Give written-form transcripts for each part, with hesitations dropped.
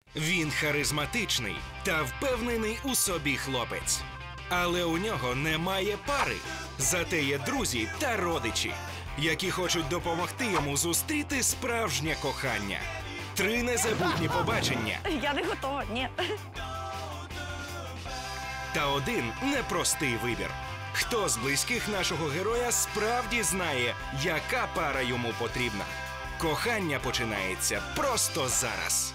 Він харизматичний та впевнений у собі хлопець. Але у нього немає пари. Зате є друзі та родичі, які хочуть допомогти йому зустріти справжнє кохання. 3 незабутні побачення. Я не готова, ні. Та 1 непростий вибір. Хто з близьких нашого героя справді знає, яка пара йому потрібна? Кохання починається просто зараз.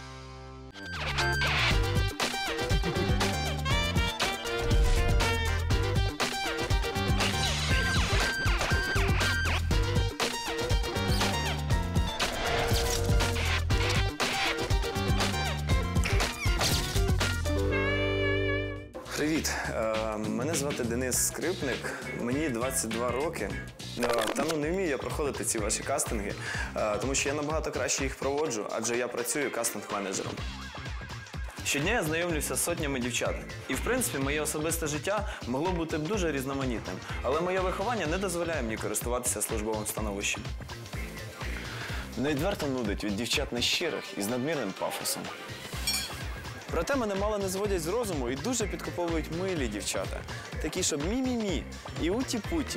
Привіт, мене звати Денис Скрипник, мені 22 роки. Та не вмію я проходити ці ваші кастинги, тому що я набагато краще їх проводжу, адже я працюю кастинг-менеджером. Щодня я знайомлюся з сотнями дівчат. І, в принципі, моє особисте життя могло бути б дуже різноманітним. Але моє виховання не дозволяє мені користуватися службовим становищем. Мене відверто нудить від дівчат нещирих і з надмірним пафосом. Проте мене мало не зводять з розуму і дуже підкуповують милі дівчата. Такі, щоб мі-мі-мі і уті-путі.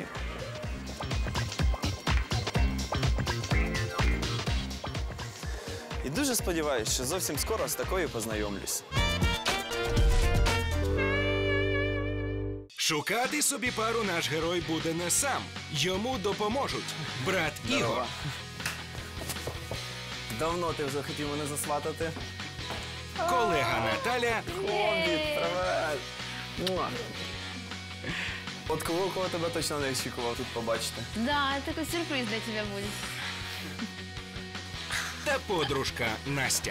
І дуже сподіваюся, що зовсім скоро з такою познайомлюсь. Шукати собі пару наш герой буде не сам. Йому допоможуть брат Ігор. Давно ти вже хотів мене засватати? Колега Наталя. Хобіт, привет! Муа. От кого тебе точно не очікував тут побачити. Да, такой сюрприз для тебя будет. Та подружка Настя.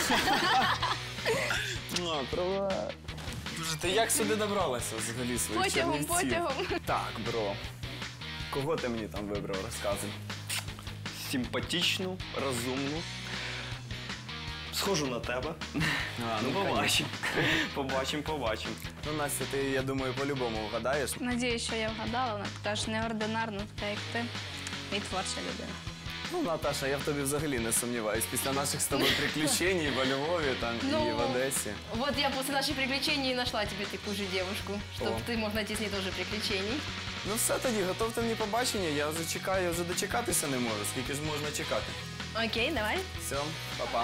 Привет! Боже, ти як сюди добралася взагалі своїх Чернівців? Потягом. Так, бро. Кого ти мені там вибрав, розказуй. Симпатичну, розумну. Схожу на тебе. Ну, побачимо. Побачимо. Ну, Настя, ти, я думаю, по-любому вгадаєш. Надіюсь, що я вгадала. Вона така ж неординарна, така як ти. І творча людина. Ну, Наташа, я в тобі взагалі не сумніваюсь. Після наших з тобою приключень во Львові там, і в Одесі. Вот я после наших приключений и нашла тебе такую же девушку, чтобы ты мог найти с ней тоже приключений. Ну все тоді, готовте мені побачення. Я вже чекаю, я вже дочекатися не можу. Скільки ж можна чекати? Окей, давай. Все, па-па.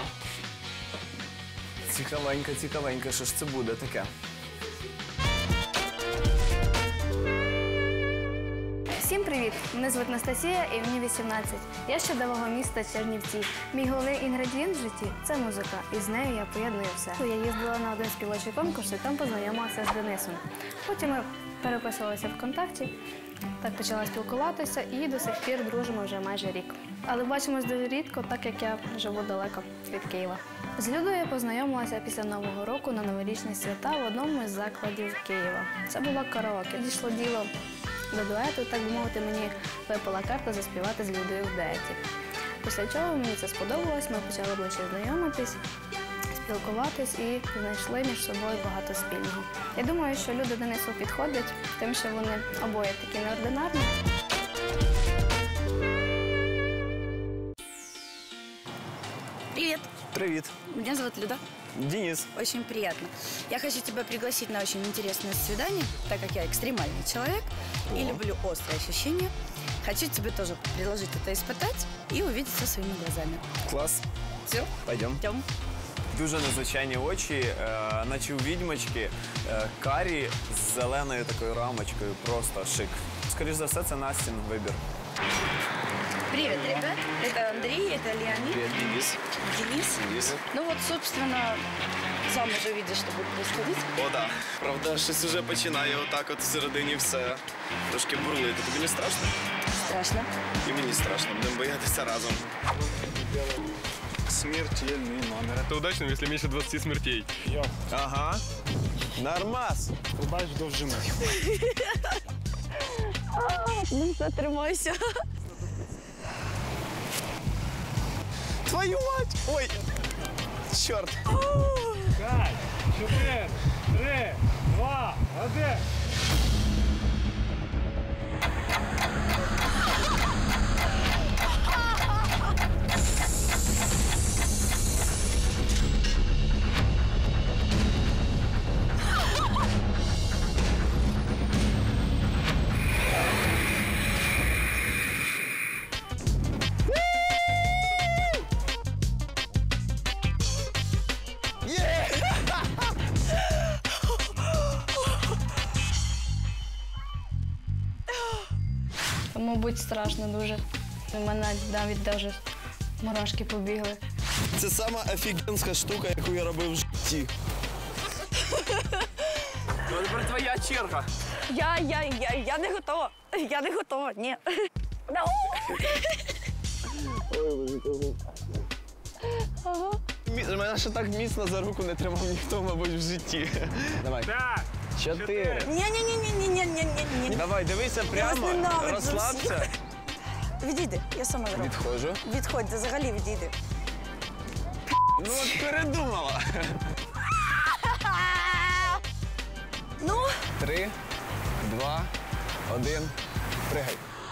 Цікавенько, що ж це буде таке? Всім привіт! Мене звуть Анастасія і мені 18. Я з чудового міста Чернівці. Мій головний інгредієнт в житті – це музика. І з нею я поєдную все. Я їздила на один співочий конкурс і там познайомилася з Денисом. Потім ми переписувалися ВКонтакті, так почала спілкуватися і до сих пір дружимо вже майже рік. Але бачимось дуже рідко, так як я живу далеко від Києва. З Людою я познайомилася після Нового року на новорічні свята в одному із закладів Києва. Це була караоке. Дійшло діло до дуету, так би мовити, мені випала карта заспівати з Людою в дуеті. Після чого мені це сподобалось, ми почали ближче знайомитись, спілкуватись і знайшли між собою багато спільного. Я думаю, що люди Денису підходять, тим, що вони обоє такі неординарні. Привет, Привіт. меня зовут Люда. Денис. Очень приятно. Я хочу тебя пригласить на очень интересное свидание, так как я экстремальный человек и люблю острые ощущения. Хочу тебе тоже предложить это испытать и увидеть все своими глазами. Клас. Все, Пойдем. идем. Дуже незвичайні очі, наче у відьмочки, карі з зеленою такою рамочкою. Просто шик. Скоріше за все, це Настін вибір. Привет, ребят. Это Андрей, это Леонид. Привіт, Денис. Денис. Ну вот, собственно, сам уже видишь, что будет происходить. О, да. Правда, щось уже починає отак от всередині все трошки бурлити. Тобі не страшно? Страшно. І мені страшно. Будемо боятися разом. Смертельный номер. Это удачно, если меньше 20 смертей. Ага. Нормас. Прибавишь довжину. Ну, затримайся. Твою мать! Ой! Чорт! 5, 4, 3, 2, 1. мабуть, страшно дуже. У мене навіть даже мурашки побігли. Це сама офігенська штука, яку я робив в житті. Ну, тепер твоя черга. Я не готова. Я не готова, ні. Мене ще так міцно за руку не тримав ніхто, мабуть, в житті. Давай. 4. Ні. Давай, дивися прямо, ненавиджу розслабся. Відійди, я сама зроблю. Відходжу. Відходь, взагалі відійди. Ну от передумала. Ну, 3, 2, 1, пригай.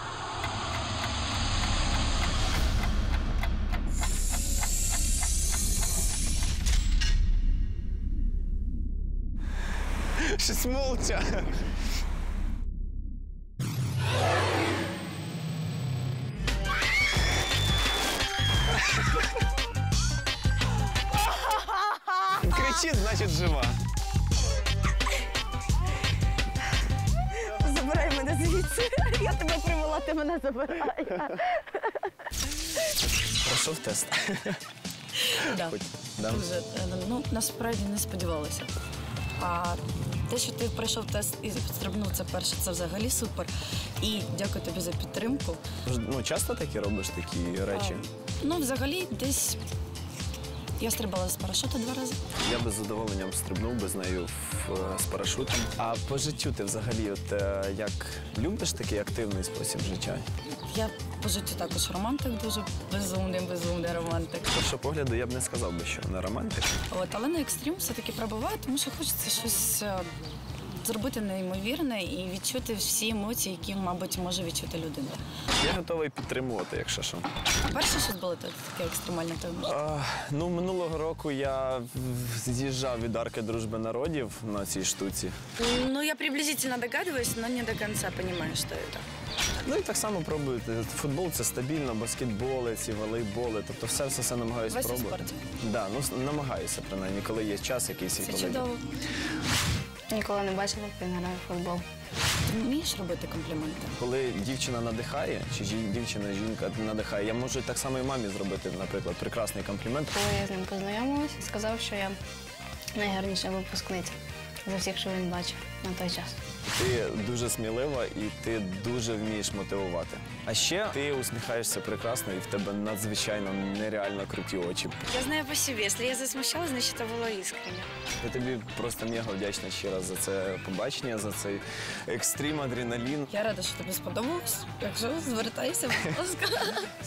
Щось молча. Кричить, значить жива. забирай мене звідси. Я тебе привела, ти мене забирай. Пройшов тест. Да. Да. Дуже, ну, насправді не сподівалася. А те, що ти пройшов тест і стрибнув це перше, це взагалі супер. І дякую тобі за підтримку. Ну, часто такі робиш такі речі? Ну, взагалі, десь я стрибала з парашуту 2 рази. Я би з задоволенням стрибнув би з нею з парашутом. А по життю ти взагалі як любиш такий активний спосіб життя? Я по життю також романтик, дуже безумний романтик. З першого погляду я б не сказав би, що не романтик. От, але на екстрім все-таки пробуваю, тому що хочеться щось зробити неймовірне і відчути всі емоції, які, мабуть, може відчути людина. Я готовий підтримувати, якщо що. Перше щось було таке екстремальне, то Ну, минулого року я з'їжджав від Арки Дружби Народів на цій штуці. Ну, я приблизительно догадываюсь, но не до конца понимаю, что это. Ну і так само пробую. Футбол це стабільно, баскетболи, ці волейболи. Тобто все намагаюся Весь у пробувати. спорті. Да, ну намагаюся принаймні, коли є час якийсь і Це коли. чудово. Ніколи не бачила, як він грає в футбол. Ти вмієш робити компліменти? Коли дівчина надихає, чи жінка надихає, я можу так само і мамі зробити, наприклад, прекрасний комплімент. Коли я з ним познайомилася, сказав, що я найгарніша випускниця за всіх, що він бачив на той час. Ти дуже смілива і ти дуже вмієш мотивувати. А ще ти усміхаєшся прекрасно і в тебе надзвичайно нереально круті очі. Я знаю по себе, если я засмущалась, значит, это было искренне. Я тобі просто мега вдячна ще раз за це побачення, за цей екстрім, адреналін. Я рада, що тобі сподобалось. Якщо звертайся, будь ласка.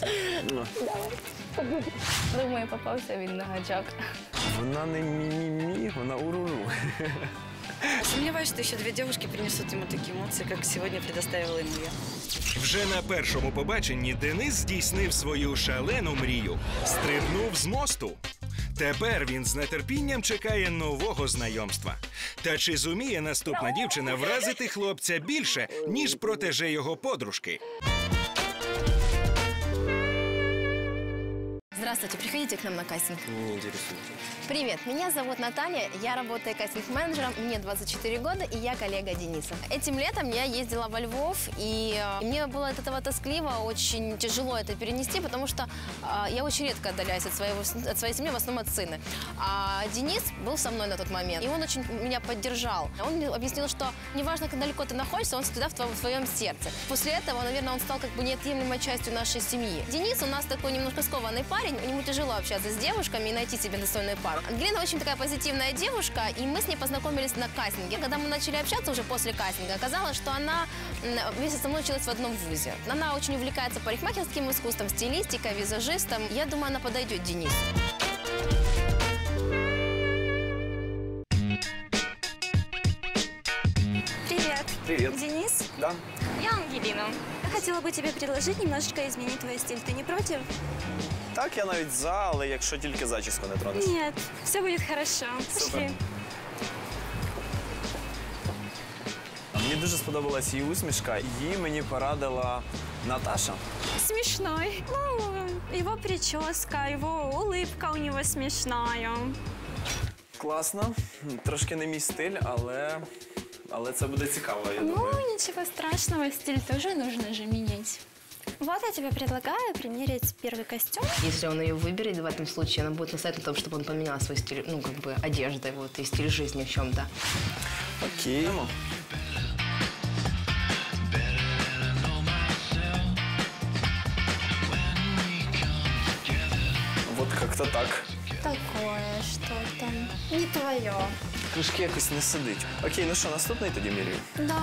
Думаю, попався він на гачок. Вона не мі-мі-мі, вона уруру. Сомневаюсь, что еще 2 девушки принесут ему такие эмоции, как сегодня предоставила ему я. Вже на першому побаченні Денис здійснив свою шалену мрію. Стрибнув з мосту. Тепер він з нетерпінням чекає нового знайомства. Та чи зуміє наступна дівчина вразити хлопця більше, ніж протеже його подружки? Здравствуйте, приходите к нам на кастинг. Не інтересує. Привет, меня зовут Наталья, я работаю кастинг-менеджером, мне 24 года, и я коллега Дениса. Этим летом я ездила во Львов, и мне было от этого тоскливо, очень тяжело это перенести, потому что я очень редко отдаляюсь от своей семьи, в основном от сына. А Денис был со мной на тот момент, и он очень меня поддержал. Он мне объяснил, что неважно, как далеко ты находишься, он всегда в твоем сердце. После этого, наверное, он стал как бы неотъемлемой частью нашей семьи. Денис у нас такой немножко скованный парень, ему тяжело общаться с девушками и найти себе достойную пару. Ангелина очень такая позитивная девушка, и мы с ней познакомились на кастинге. Когда мы начали общаться уже после кастинга, оказалось, что она вместе со мной училась в одном вузе. Она очень увлекается парикмахерским искусством, стилистикой, визажистом. Я думаю, она подойдет Денису. Привет. Привет. Денис? Да. Я Ангелина. Я хотела бы тебе предложить немножечко изменить твой стиль. Ты не против? Так, я навіть за, але якщо тільки зачіску не тронеш. Нет, все будет хорошо. Пошли. Мені дуже сподобалась її усмішка. Її мені порадила Наташа. Смешной. Ну, его прическа, его улыбка у него смешная. Класно. Трошки не мій стиль, але Але це буде цікаво, я Ну, думаю. ничего страшного, стиль тоже нужно же менять. Вот я тебе предлагаю примерить первый костюм. Если он ее выберет, в этом случае она будет настаивать на том, чтобы он поменял свой стиль, ну, как бы, одежды, вот, и стиль жизни в чем-то. Окей. Вот как-то так. Такое что-то. Не твое. Трішки якось не сидить. Окей, ну що, наступний тоді міряю? Да.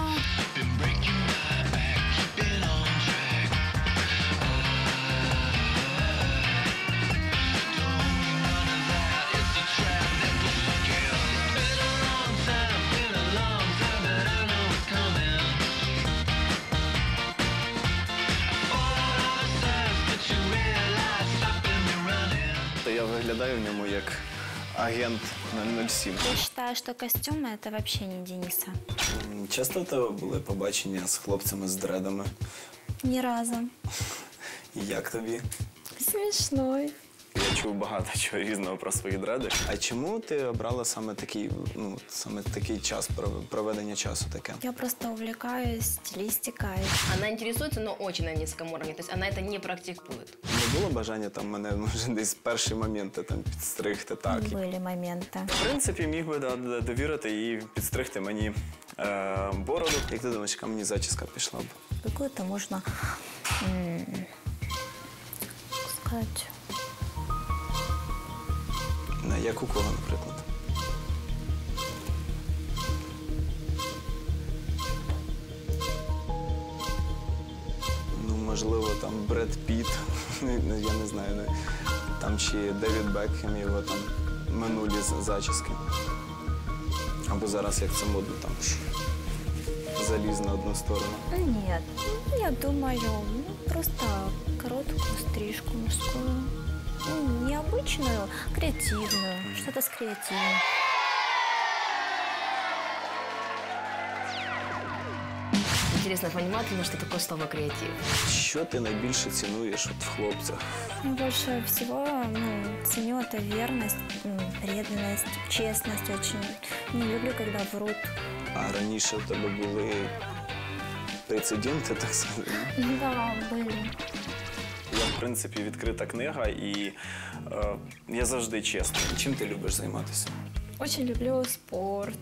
То я виглядаю в ньому як агент 007. Я считаю, что костюмы это вообще не Дениса. Часто в тебе були побачення з хлопцями з дредами? Ни разу. І як тобі? Смешной. Я чув багато чого різного про свої дреди. А чому ти обрала саме такий час, проведення часу таке? Я просто увлекаюсь стилистикой. Она интересуется, но очень на низком уровне, то есть она это не практикует. Не було бажання там мене, може, десь в перші моменти там підстригти так? Были моменты. В принципі, міг би довірити і підстригти мені бороду. Як ти думаєш, яка мені зачіска пішла б? Какую-то можно сказать. Як у кого, наприклад? Ну, можливо, там Бред Піт, я не знаю, там чи Девід Бекхем, його там минулі зачіски. Або зараз, як це модно, там заліз на одну сторону. Нет, я думаю, просто короткую стрижку мужскую. Ну, необычную, креативную, что-то с креативом. Интересно понимать, что такое слово «креатив». Що ти найбільше цінуєш от в хлопцях? Больше всего ценю это верность, преданность, честность очень. Не люблю, когда врут. А раніше в тебе були прецеденти, так сказати? Да, были. Я, в принципі, відкрита книга, і я завжди чесний. Чим ти любиш займатися? Очень люблю спорт.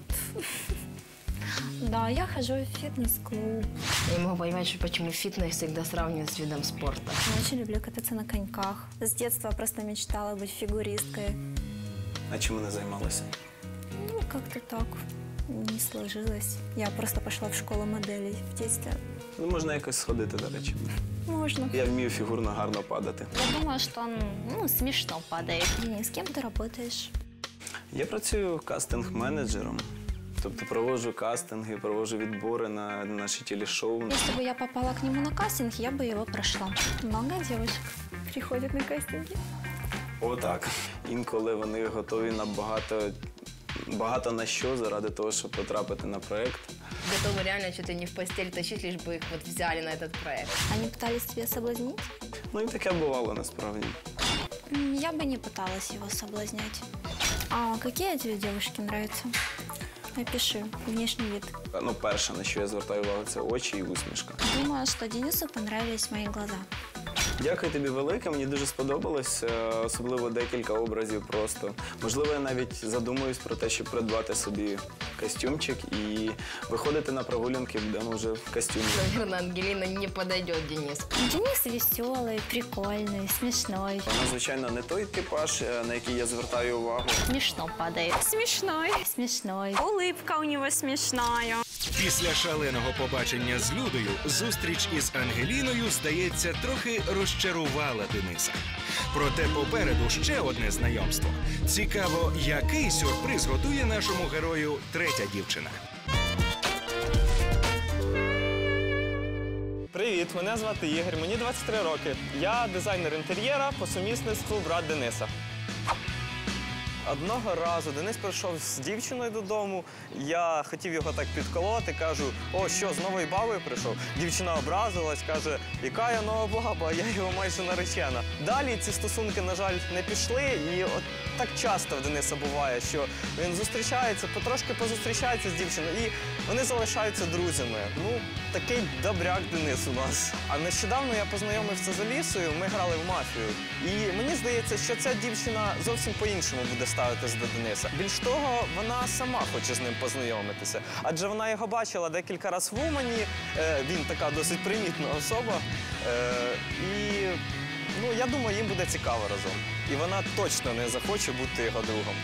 Да, я хожу в фитнес-клуб. Я не могу понимать, почему фитнес всегда сравнивают с видом спорта. Я очень люблю кататься на коньках. С детства просто мечтала быть фигуристкой. А чим не займалася? Ну, как-то так не сложилось. Я просто пошла в школу моделей в детстве. Ну, можна якось сходити, до речі. Можно. Я вмію фігурно гарно падати. Я думаю, что он смешно падает. Денис, с кем ты работаешь? Я працюю кастинг-менеджером. Тобто проводжу кастинги, проводжу відбори на наші телешоу. Если бы я попала к нему на кастинг, я бы его прошла. Много девушек приходят на кастинги. Отак. Інколи вони готові на багато на що заради того, щоб потрапити на проєкт. Готовы реально чуть ли не в постель тащить, лишь бы их вот взяли на этот проект. Они пытались тебя соблазнить? Ну і таке бувало насправді. Я бы не пыталась его соблазнять. А какие тебе девушки нравятся? Опиши внешний вид. Ну, перше, на що я звертаю увагу, це очі і усмішка. Думаю, что Денису понравились мои глаза. Дякую тобі велике, мені дуже сподобалось, особливо декілька образів просто. Можливо, я навіть задумуюсь про те, щоб придбати собі костюмчик і виходити на прогулянки, будемо вже в костюмі. Наверное, Ангелина не подойдет Денис. Денис веселый, прикольный, смешной. Вона, звичайно, не той типаж, на який я звертаю увагу. Смешно падает. Смешной. Смешной. Улыбка у него смешная. Після шаленого побачення з Людою зустріч із Ангеліною, здається, трохи розчарувала Дениса. Проте попереду ще одне знайомство. Цікаво, який сюрприз готує нашому герою третя дівчина. Привіт, мене звати Ігор, мені 23 роки. Я дизайнер інтер'єра по сумісництву брат Дениса. Одного разу Денис прийшов з дівчиною додому, я хотів його так підколоти, кажу, о, що, з новою бабою прийшов? Дівчина образилась, каже, яка я нова баба, я його майже наречена. Далі ці стосунки, на жаль, не пішли, і от так часто в Дениса буває, що він зустрічається, потрошки позустрічається з дівчиною, і вони залишаються друзями. Ну, такий добряк Денис у нас. А нещодавно я познайомився з Алісою, ми грали в мафію. І мені здається, що ця дівчина зовсім по-іншому буде ставитись до Дениса. Більш того, вона сама хоче з ним познайомитися. Адже вона його бачила декілька разів в Умані, він така досить примітна особа. І ну, я думаю, їм буде цікаво разом. І вона точно не захоче бути його другом.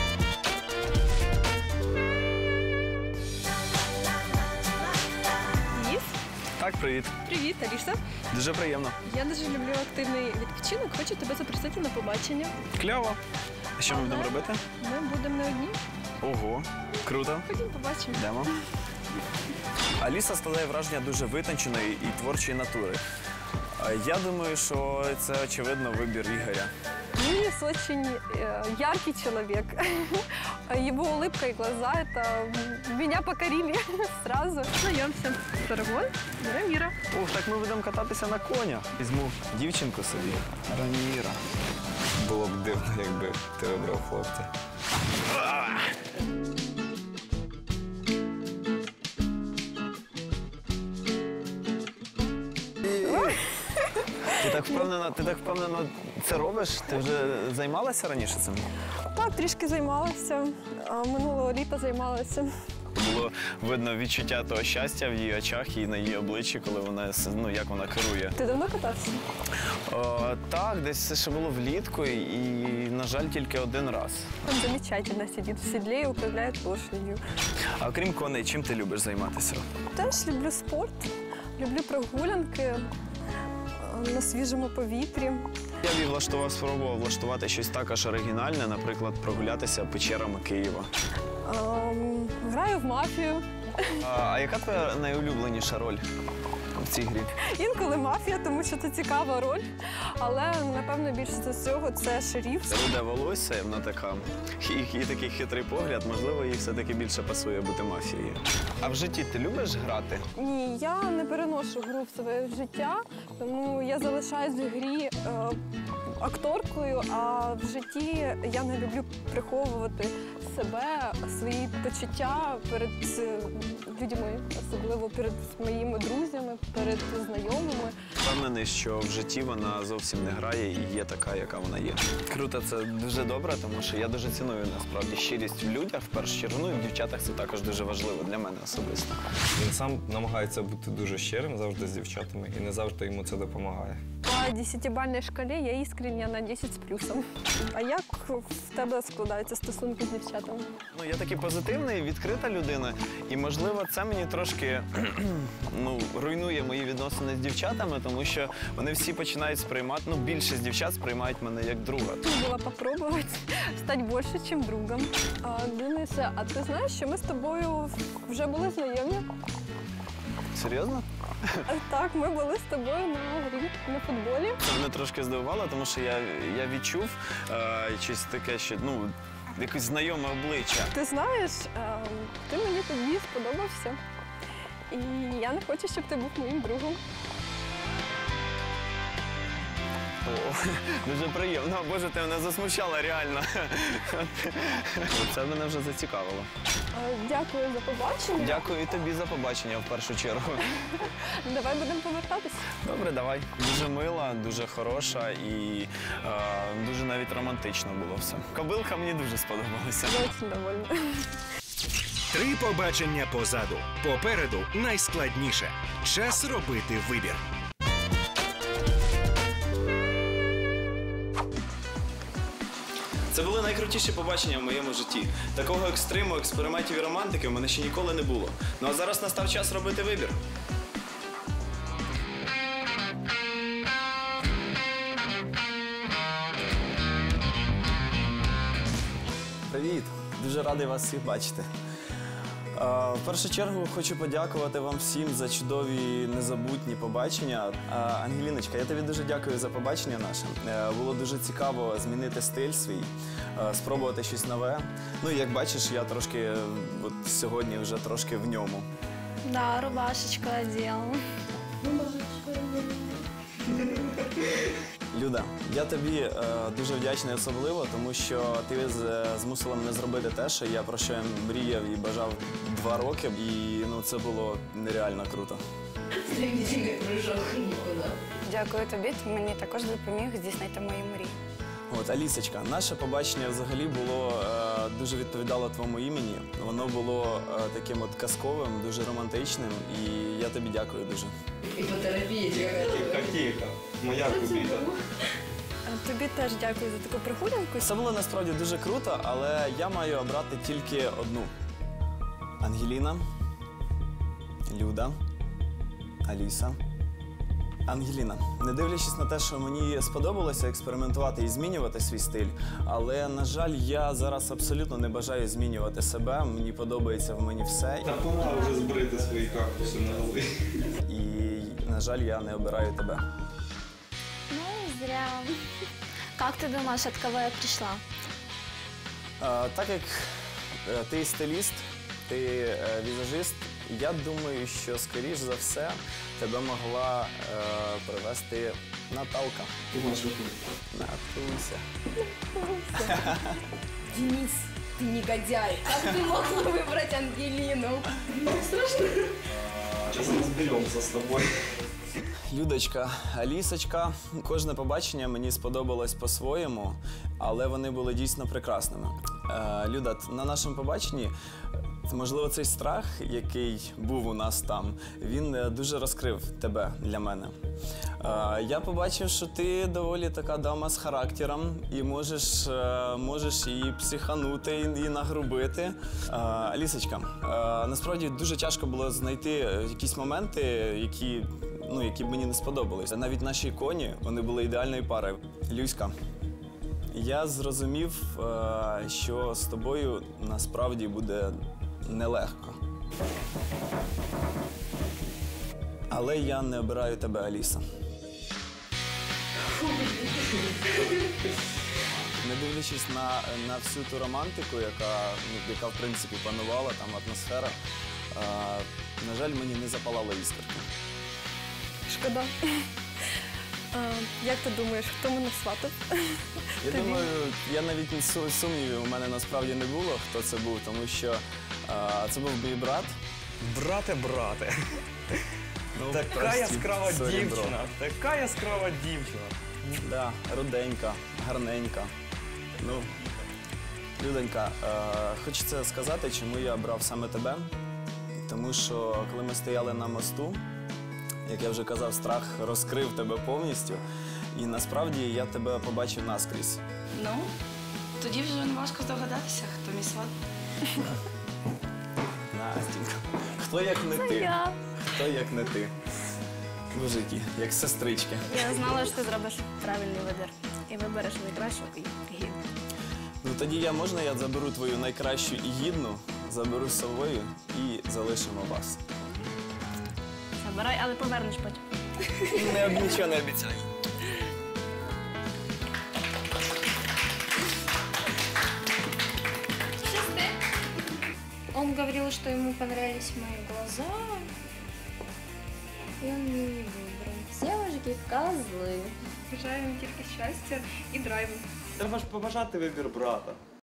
Так, привіт. Привіт, Аліса. Дуже приємно. Я дуже люблю активний відпочинок. Хочу тебе запросити на побачення. Кльово. А що ми будемо робити? Ми будемо не одні. Ого, круто. Ходімо побачимо. Йдемо. Аліса складає враження дуже витонченої і творчої натури. Я думаю, що це, очевидно, вибір Ігоря. Денис очень яркий человек. Его улыбка и глаза это меня покорили сразу. Знайомся. Дорогой, Раміра. Ух, так ми будемо кататися на конях. Візьму дівчинку собі. Раміра. Було б дивно, якби ти вибрав хлопця. Ти так впевнено це робиш? Ти вже займалася раніше цим? Так, трішки займалася. Минулого літа займалася. Було видно відчуття того щастя в її очах і на її обличчі, коли вона, ну, як вона керує. Ти давно катався? Так, десь це ще було влітку і, на жаль, тільки один раз. Он замечательно сидить в седле и управляет лошадью. А окрім коней, чим ти любиш займатися? Теж люблю спорт, люблю прогулянки на свіжому повітрі. Я б спробував влаштувати щось також оригінальне, наприклад, прогулятися печерами Києва. Граю в мафію. А яка твоя найулюбленіша роль в цій грі? Інколи мафія, тому що це цікава роль. Але, напевно, більше за всього це шериф. Руде волосся, вона така, і такий хитрий погляд, можливо, їй все-таки більше пасує бути мафією. А в житті ти любиш грати? Ні, я не переношу гру в своє життя, тому я залишаюсь в грі акторкою, а в житті я не люблю приховувати себе, свої почуття перед людьми, особливо перед моїми друзями, перед знайомими. Впевнений, що в житті вона зовсім не грає і є така, яка вона є. Круто, це дуже добре, тому що я дуже ціную, насправді, щирість в людях, в першу чергу, ну і в дівчатах це також дуже важливо для мене особисто. Він сам намагається бути дуже щирим завжди з дівчатами і не завжди йому це допомагає. По 10-бальній шкалі я іскрення на 10 з плюсом. А як в тебе складаються стосунки з дівчатами? Ну, я такий позитивний, відкрита людина, і, можливо, це мені трошки руйнує мої відносини з дівчатами, тому що вони всі починають сприймати, більшість дівчат сприймають мене як друга. Була попробувати стати більше, ніж другом. Денисе, а ти знаєш, що ми з тобою вже були знайомі? Серйозно? Так, ми були з тобою на грі, на футболі. Це мене трошки здивувало, тому що я відчув щось таке, що, якесь знайоме обличчя. Ти знаєш, ти мені тоді сподобався. І я не хочу, щоб ти був моїм другом. О, дуже приємно. Боже, ти мене засмущала реально. Це мене вже зацікавило. Дякую за побачення. Дякую і тобі за побачення в першу чергу. Давай будемо повертатися. Добре, давай. Дуже мила, дуже хороша і дуже навіть романтично було все. Кобилка мені дуже сподобалася. Я дуже довольна. 3 побачення позаду. Попереду найскладніше. Час робити вибір. Це були найкрутіші побачення в моєму житті. Такого екстриму, експериментів і романтики в мене ще ніколи не було. Ну а зараз настав час робити вибір. Привіт! Дуже радий вас всіх бачити. В першу чергу хочу подякувати вам всім за чудові незабутні побачення. Ангеліночка, я тобі дуже дякую за побачення наше. Було дуже цікаво змінити стиль свій, спробувати щось нове. Ну, як бачиш, я трошки от сьогодні вже трошки в ньому. Да, рубашечку одел. Люда, я тобі дуже вдячний особливо, тому що ти змусила мене зробити те, про що я мріяв і бажав 2 роки. І це було нереально круто. Дякую тобі, ти мені також допоміг здійснити мої мрії. Алісочка, наше побачення взагалі було дуже відповідало твоєму імені. Воно було таким от казковим, дуже романтичним, і я тобі дякую дуже. Тихо, моя кубіта. Тобі теж дякую за таку прогулянку. Це було насправді дуже круто, але я маю обрати тільки одну. Ангеліна, Люда, Аліса. Ангеліна, не дивлячись на те, що мені сподобалося експериментувати і змінювати свій стиль, але, на жаль, я зараз абсолютно не бажаю змінювати себе, мені подобається в мені все. Та пора вже збрити свої кактуси на голові. І, на жаль, я не обираю тебе. Ну, зря. Как ты думаешь, от кого я пришла? Так як ти стиліст, ти візажист, я думаю, що, скоріш за все, тебе могла привести Наталка. Натуся. Денис, ты негодяй. Как ты мог выбрать Ангелину? Страшно. Зараз розберемося з тобою. Людочка, Алісочка, кожне побачення мені сподобалось по-своєму, але вони були дійсно прекрасними. Люда, на нашому побаченні, можливо, цей страх, який був у нас там, він дуже розкрив тебе для мене. Я побачив, що ти доволі така дама з характером і можеш і психанути, і нагрубити. Алісочка, насправді дуже тяжко було знайти якісь моменти, які б мені не сподобались. Навіть наші коні, вони були ідеальною парою. Люська, я зрозумів, що з тобою насправді буде нелегко. Але я не обираю тебе, Аліса. Не дивлячись на всю ту романтику, яка в принципі панувала, там атмосфера, на жаль, мені не запалала іскорка. Шкода. Як ти думаєш, хто мене сватав? Я думаю, я навіть сумнівів у мене насправді не було, хто це був, тому що це був мій брат. Брате. Така яскрава дівчина. Да, руденька, гарненька. Ну, Людонька, хочеться сказати, чому я обрав саме тебе. Тому що, коли ми стояли на мосту, як я вже казав, страх розкрив тебе повністю. І насправді я тебе побачив наскрізь. Ну, тоді вже не важко здогадатися, хто мій сват. Настенька, хто як не ти? Хто як не ти? Боже, які, як сестрички. Я знала, що ти зробиш правильний вибір і вибереш найкращу і гідну. Ну тоді можна я заберу твою найкращу і гідну, заберу з собою і залишимо вас. Забирай, але повернеш потім. Нічого не обіцяю. Он говорил, что ему понравились мои глаза. И он меня не выбрал. Девушки козлы. Бажаю їм тільки щастя і драйву. Треба ж побажати вибір брата.